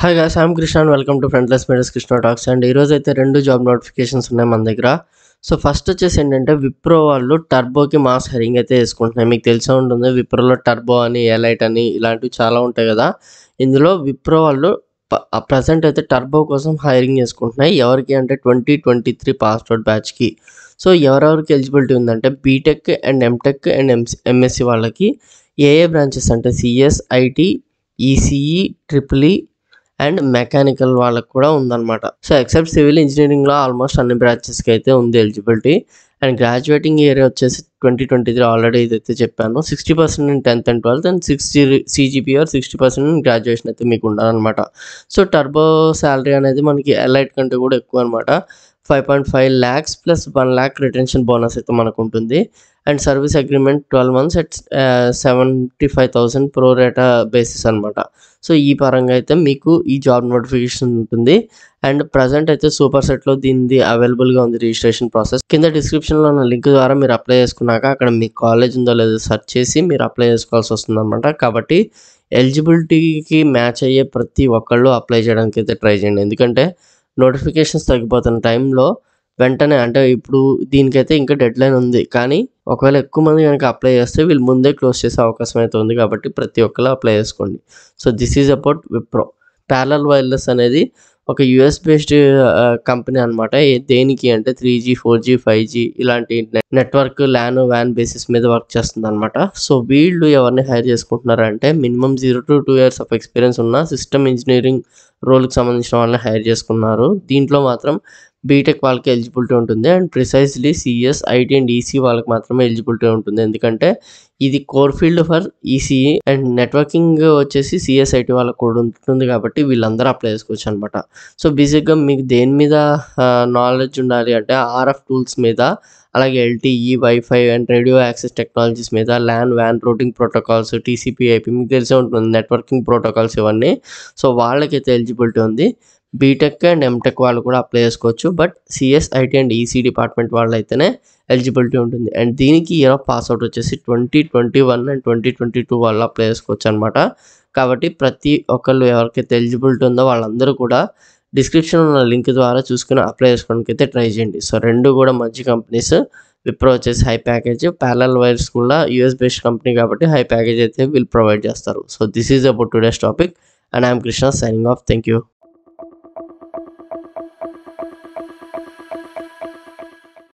Hi guys, I'm Krishna and welcome to friendless media's Krishna talks. And ఈరోజు అయితే 2 job notifications ఉన్నాయి మన దగ్గర. సో ఫస్ట్ వచ్చేసి ఏంటంటే విప్రో వాళ్ళు టర్బోకి మాస్ హైరింగ్ అయితే వేసుకుంటున్నాయి. మీకు తెలిసే ఉంటుంది విప్రోలో టర్బో అని ఎలైట్ అని ఇలాంటివి చాలా ఉంటాయి కదా. ఇందులో విప్రో వాళ్ళు ప్రజెంట్ అయితే టర్బో కోసం హైరింగ్ చేసుకుంటున్నాయి. ఎవరికి అంటే 2023 పాస్ అవుట్ బ్యాచ్కి. సో ఎవరెవరికి ఎలిజిబిలిటీ ఉందంటే BTech and MTech and MSc వాళ్ళకి ఏ బ్రాంచెస్ అంటే CS, IT, ECE, triple and mechanical వాళ్ళకి కూడా ఉందన్నమాట. సో ఎక్సెప్ట్ సివిల్ ఇంజనీరింగ్లో ఆల్మోస్ట్ అన్ని బ్రాంచెస్కి అయితే ఉంది ఎలిజిబిలిటీ. అండ్ గ్రాడ్యుయేటింగ్ ఇయర్ వచ్చేసి 2023 ఆల్రెడీ ఇదైతే చెప్పాను. 60% in 10th and 12th and 60 CGPA or 60% in graduation అయితే మీకు ఉండాలన్నమాట. సో టర్బో శాలరీ అనేది మనకి ఎలైట్ కంటే కూడా ఎక్కువ అనమాట. 5.5 lakhs plus 1 lakh retention bonus అయితే మనకు ఉంటుంది. And service agreement 12 months at 75,000 pro rata basis అనమాట. సో ఈ పరంగా అయితే మీకు ఈ జాబ్ నోటిఫికేషన్ ఉంటుంది. అండ్ ప్రజెంట్ అయితే సూపర్ సెట్లో దీనిది అవైలబుల్గా ఉంది రిజిస్ట్రేషన్ ప్రాసెస్. కింద డిస్క్రిప్షన్లో ఉన్న లింక్ ద్వారా మీరు అప్లై చేసుకున్నాక అక్కడ మీ కాలేజ్ ఉందో లేదో సెర్చ్ చేసి మీరు అప్లై చేసుకోవాల్సి వస్తుంది అనమాట. కాబట్టి ఎలిజిబిలిటీకి మ్యాచ్ అయ్యే ప్రతి ఒక్కళ్ళు అప్లై చేయడానికి అయితే ట్రై చేయండి. ఎందుకంటే నోటిఫికేషన్స్ తగ్గిపోతున్న టైంలో వెంటనే అంటే ఇప్పుడు దీనికైతే ఇంకా డెడ్ లైన్ ఉంది, కానీ ఒకవేళ ఎక్కువ మంది కనుక అప్లై చేస్తే వీళ్ళు ముందే క్లోజ్ చేసే అవకాశం అయితే ఉంది. కాబట్టి ప్రతి ఒక్కరు అప్లై చేసుకోండి. So this is about Wipro. Parallel wireless అనేది ఒక యూఎస్ బేస్డ్ కంపెనీ అనమాట. దేనికి అంటే 3G, 4G, 5G ఇలాంటి నెట్వర్క్ ల్యాన్ వ్యాన్ బేసిస్ మీద వర్క్ చేస్తుంది అనమాట. సో వీళ్ళు ఎవరిని హైర్ చేసుకుంటున్నారంటే minimum 0 to 2 years of experience ఉన్న సిస్టమ్ ఇంజనీరింగ్ రోల్కి సంబంధించిన వాళ్ళని హైర్ చేసుకున్నారు. దీంట్లో మాత్రం బీటెక్ వాళ్ళకి ఎలిజిబిలిటీ ఉంటుంది. And precisely CS, IT and EC వాళ్ళకి మాత్రమే ఎలిజిబిలిటీ ఉంటుంది. ఎందుకంటే ఇది core field for ECE and networking వచ్చేసి సిఎస్ఐటి వాళ్ళకు కూడా ఉంటుంది. కాబట్టి వీళ్ళందరూ అప్లై చేసుకోవచ్చు అనమాట. సో బేసిక్గా మీకు దేని మీద నాలెడ్జ్ ఉండాలి అంటే ఆర్ఎఫ్ టూల్స్ మీద, అలాగే LTE, wifi and radio access technologies మీద, ల్యాన్ వ్యాన్ రూటింగ్ ప్రోటోకాల్స్, టీసీపీ, ఐపీ మీకు తెలిసే ఉంటుంది నెట్వర్కింగ్ ప్రోటోకాల్స్ ఇవన్నీ. సో వాళ్ళకైతే ఎలిజిబిలిటీ ఉంది. బీటెక్ అండ్ ఎంటెక్ వాళ్ళు కూడా అప్లై చేసుకోవచ్చు. But CS, IT and EC department వాళ్ళు అయితేనే ఎలిజిబిలిటీ ఉంటుంది. అండ్ దీనికి ఇయర్ ఆఫ్ పాస్అవుట్ వచ్చేసి 2021 అండ్ 2022 వాళ్ళు అప్లై చేసుకోవచ్చు అనమాట. కాబట్టి ప్రతి ఒక్కళ్ళు ఎవరికైతే ఎలిజిబిలిటీ ఉందో వాళ్ళందరూ కూడా డిస్క్రిప్షన్ ఉన్న లింక్ ద్వారా చూసుకుని అప్లై చేసుకోవడానికి అయితే ట్రై చేయండి. సో రెండు కూడా మంచి కంపెనీస్. విప్రో వచ్చేసి హై ప్యాకేజ్, ప్యారలల్ వైర్స్ కూడా యూఎస్ బేస్డ్ కంపెనీ కాబట్టి హై ప్యాకేజ్ అయితే వీళ్ళు ప్రొవైడ్ చేస్తారు. So this is about today's topic and I'm Krishna signing off. Thank you.